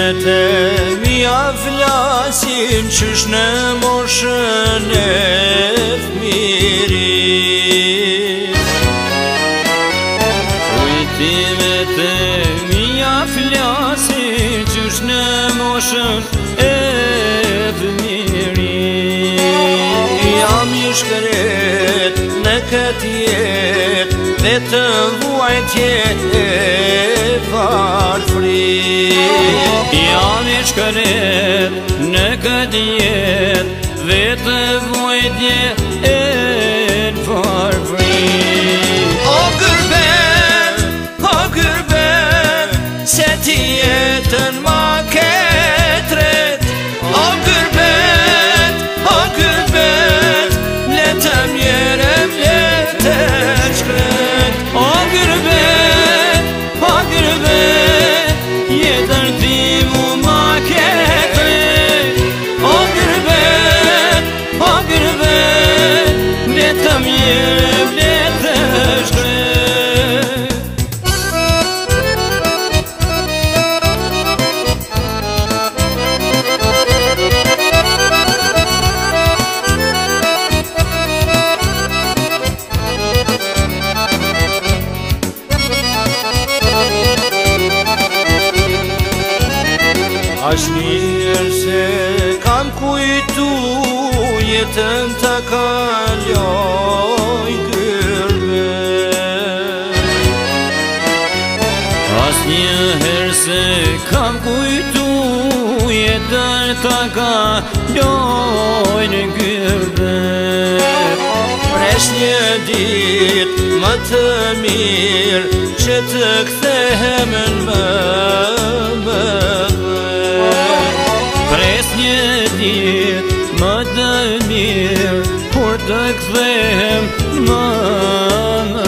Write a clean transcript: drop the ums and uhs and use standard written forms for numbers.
të mija flasin qysh në moshën e fëmirit. Kujtimet e mija flasin qysh në moshën e fëmirit. Jam i shkret në këtë jet, vetëm vuajtje e varfrit. Jam i shkret në këtë jet, vetëm vuajtje e varfrit. O gërbet, se ti jetën ma ketret. O gërbet, letëm jerem letër shkret. O gërbet, jetër ti mu ma ketret. O gërbet, letëm jerem letër shkret. Asnjëherë se kam kujtu jetën të kaloj gërbet. Asnjëherë se kam kujtu jetën të kaloj në gërbet. Presh një dit më të mirë që të kthehem në mëdhet. Pres një dit më të mirë kur të kthehem më